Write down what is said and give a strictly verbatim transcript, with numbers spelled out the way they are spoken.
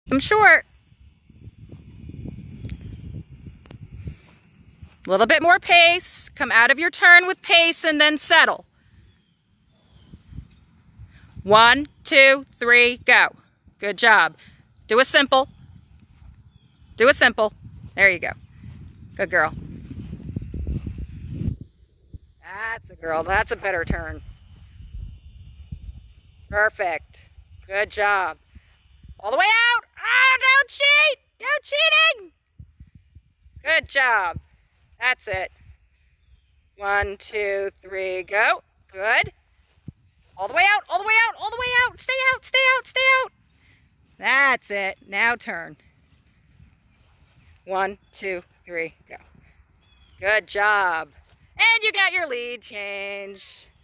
I'm short. A little bit more pace. Come out of your turn with pace and then settle. One, two, three, go. Good job. Do a simple. Do a simple. There you go. Good girl. That's a girl. That's a better turn. Perfect. Good job. All the way out. Ah, don't cheat. No cheating. Good job. That's it. One, two, three, go. Good. All the way out, all the way out, all the way out. Stay out, stay out, stay out. That's it. Now turn. One, two, three, go. Good job. And you got your lead change.